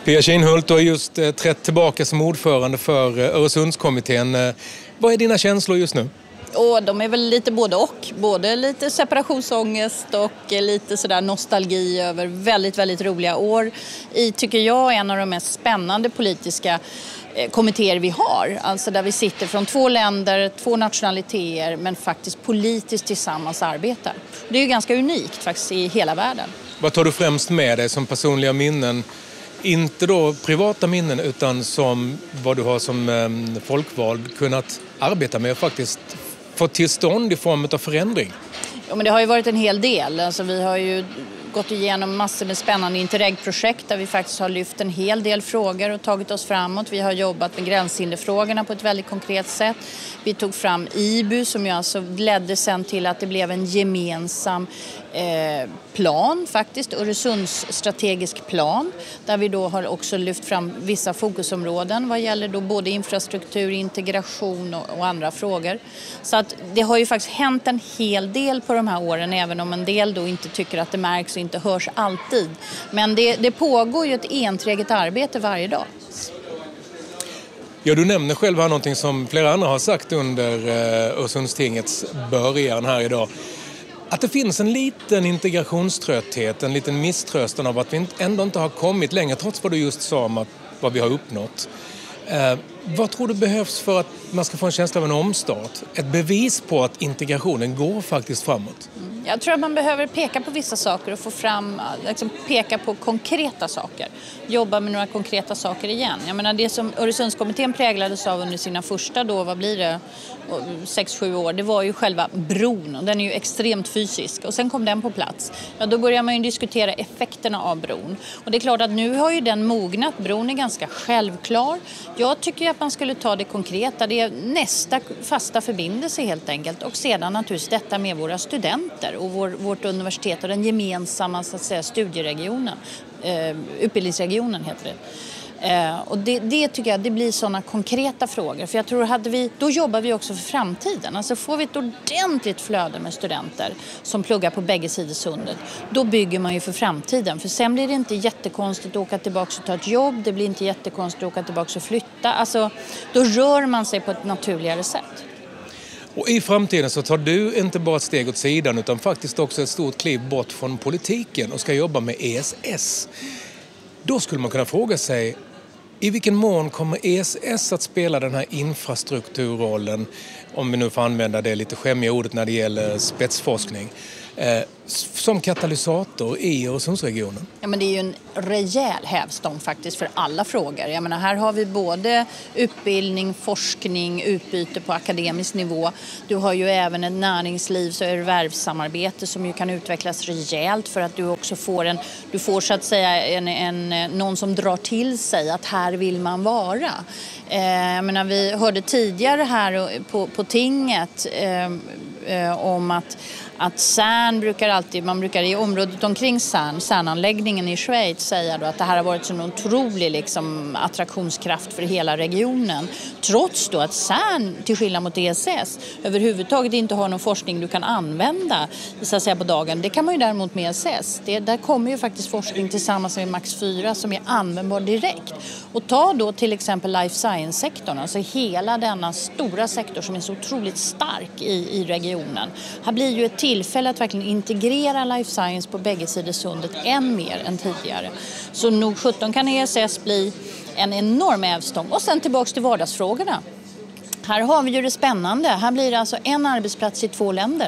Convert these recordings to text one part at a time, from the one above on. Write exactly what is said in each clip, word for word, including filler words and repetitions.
Pia Kinhult, du har just eh, trätt tillbaka som ordförande för eh, Öresundskommittén. Eh, vad är dina känslor just nu? Och de är väl lite både och. Både lite separationsångest och lite sådär nostalgi över väldigt, väldigt roliga år. I, tycker jag, en av de mest spännande politiska eh, kommittéer vi har. Alltså där vi sitter från två länder, två nationaliteter, men faktiskt politiskt tillsammans arbetar. Det är ju ganska unikt faktiskt i hela världen. Vad tar du främst med dig som personliga minnen? Inte då privata minnen, utan som vad du har som eh, folkvald kunnat arbeta med och faktiskt få till stånd i form av förändring. Ja, men det har ju varit en hel del. Alltså, vi har ju gått igenom massor med spännande Interreg-projekt där vi faktiskt har lyft en hel del frågor och tagit oss framåt. Vi har jobbat med gränshinderfrågorna på ett väldigt konkret sätt. Vi tog fram I B U som ju alltså ledde sen till att det blev en gemensam eh, plan faktiskt, Öresunds strategisk plan, där vi då har också lyft fram vissa fokusområden vad gäller då både infrastruktur, integration och, och andra frågor. Så att det har ju faktiskt hänt en hel del på de här åren, även om en del då inte tycker att det märks och inte hörs alltid. Men det, det pågår ju ett enträget arbete varje dag. Ja, du nämner själv här någonting som flera andra har sagt under eh, Öresundstingets början här idag. Att det finns en liten integrationströtthet, en liten misströstan av att vi ändå inte har kommit längre, trots vad du just sa om att, vad vi har uppnått. Eh, vad tror du behövs för att man ska få en känsla av en omstart? Ett bevis på att integrationen går faktiskt framåt? Jag tror att man behöver peka på vissa saker och få fram, liksom peka på konkreta saker. Jobba med några konkreta saker igen. Jag menar, det som Öresundskommittén präglades av under sina första då, vad blir det, sex sju år, det var ju själva bron. Och den är ju extremt fysisk. Och sen kom den på plats. Ja, då börjar man ju diskutera effekterna av bron. Och det är klart att nu har ju den mognat. Bron är ganska självklar. Jag tycker att man skulle ta det konkreta. Det är nästa fasta förbindelse helt enkelt. Och sedan naturligtvis detta med våra studenter och vår, vårt universitet och den gemensamma så att säga, studieregionen. Eh, utbildningsregionen heter det. Eh, och det, det tycker jag, det blir sådana konkreta frågor. För jag tror hade vi, då jobbar vi också för framtiden. Alltså får vi ett ordentligt flöde med studenter som pluggar på bägge sidor sundet, då bygger man ju för framtiden. För sen blir det inte jättekonstigt att åka tillbaka och ta ett jobb. Det blir inte jättekonstigt att åka tillbaka och flytta. Alltså, då rör man sig på ett naturligare sätt. Och i framtiden så tar du inte bara ett steg åt sidan utan faktiskt också ett stort kliv bort från politiken och ska jobba med E S S. Då skulle man kunna fråga sig, i vilken mån kommer E S S att spela den här infrastrukturrollen, om vi nu får använda det lite skämmiga ordet när det gäller spetsforskning, eh, som katalysator i Öresundsregionen? Ja, men det är ju en rejäl hävstång faktiskt för alla frågor. Jag menar, här har vi både utbildning, forskning, utbyte på akademisk nivå. Du har ju även ett näringslivs- och erhvervssamarbete som ju kan utvecklas rejält för att du också får en, du får så att säga en, en, någon som drar till sig att här vill man vara. Eh, jag menar, vi hörde tidigare här på, på tinget eh, eh, om att Att CERN brukar alltid, man brukar i området omkring CERN, CERN-anläggningen i Schweiz, säga då att det här har varit en otrolig liksom, attraktionskraft för hela regionen. Trots då att CERN, till skillnad mot E S S, överhuvudtaget inte har någon forskning du kan använda så att säga, på dagen. Det kan man ju däremot med E S S. Det, där kommer ju faktiskt forskning tillsammans med Max fyra som är användbar direkt. Och ta då till exempel life science-sektorn, alltså hela denna stora sektor som är så otroligt stark i, i regionen. Här blir ju ett tillfälle att verkligen integrera life science på bägge sidor sundet än mer än tidigare. Så nog sjutton kan E S S bli en enorm hävstång. Och sen tillbaka till vardagsfrågorna. Här har vi ju det spännande. Här blir det alltså en arbetsplats i två länder.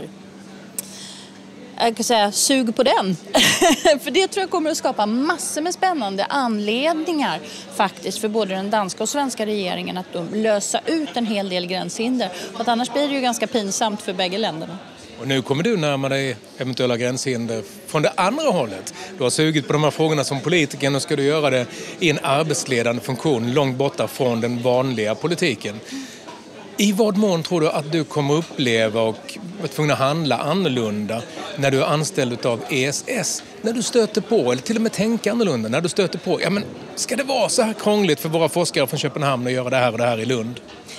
Jag kan säga, sug på den. För det tror jag kommer att skapa massor med spännande anledningar faktiskt för både den danska och svenska regeringen att de lösa ut en hel del gränshinder. För att annars blir det ju ganska pinsamt för bägge länderna. Och nu kommer du närma dig eventuella gränshinder från det andra hållet. Du har sugit på de här frågorna som politiker och ska du göra det i en arbetsledande funktion långt borta från den vanliga politiken. I vad mån tror du att du kommer uppleva och vara tvungen att handla annorlunda när du är anställd av E S S? När du stöter på, eller till och med tänka annorlunda, när du stöter på, ja men ska det vara så här krångligt för våra forskare från Köpenhamn att göra det här och det här i Lund?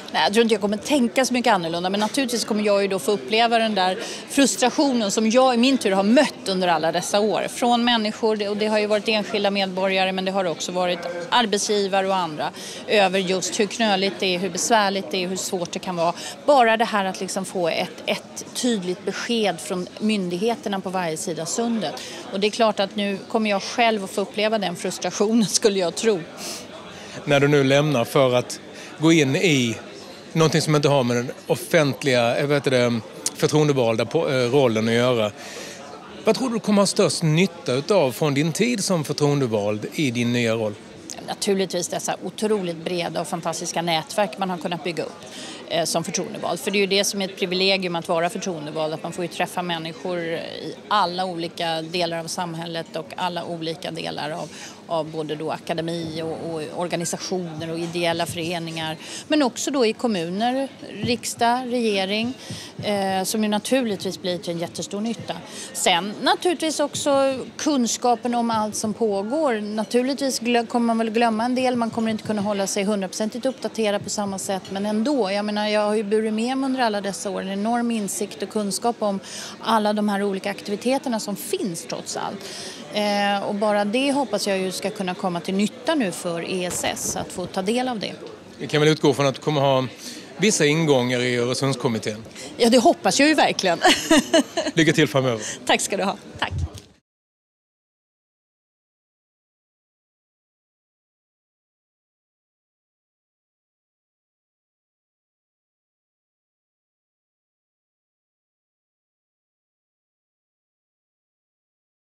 Nej, jag tror inte jag kommer tänka så mycket annorlunda, men naturligtvis kommer jag ju då få uppleva den där frustrationen som jag i min tur har mött under alla dessa år. Från människor, och det har ju varit enskilda medborgare, men det har också varit arbetsgivare och andra, över just hur knöligt det är, hur besvärligt det är, hur svårt det kan vara. Bara det här att liksom få ett, ett tydligt besked från myndigheterna på varje sida sundet. Och det är klart att nu kommer jag själv att få uppleva den frustrationen, skulle jag tro. När du nu lämnar för att gå in i någonting som inte har med den offentliga, jag vet det, förtroendevalda rollen att göra. Vad tror du kommer ha störst nytta utav från din tid som förtroendevald i din nya roll? Naturligtvis dessa otroligt breda och fantastiska nätverk man har kunnat bygga upp eh, som förtroendevald. För det är ju det som är ett privilegium att vara förtroendevald, att man får ju träffa människor i alla olika delar av samhället och alla olika delar av, av både då akademi och, och organisationer och ideella föreningar. Men också då i kommuner, riksdag, regering, eh, som ju naturligtvis blir till en jättestor nytta. Sen naturligtvis också kunskapen om allt som pågår. Naturligtvis kommer man väl glömma en del, man kommer inte kunna hålla sig hundraprocentigt uppdaterad på samma sätt, men ändå, jag menar, jag har ju burit med mig under alla dessa år en enorm insikt och kunskap om alla de här olika aktiviteterna som finns trots allt. Eh, och bara det hoppas jag ju ska kunna komma till nytta nu för E S S, att få ta del av det. Vi kan väl utgå från att du kommer ha vissa ingångar i Öresundskommittén? Ja, det hoppas jag ju verkligen. Lycka till framöver. Tack ska du ha. Tack.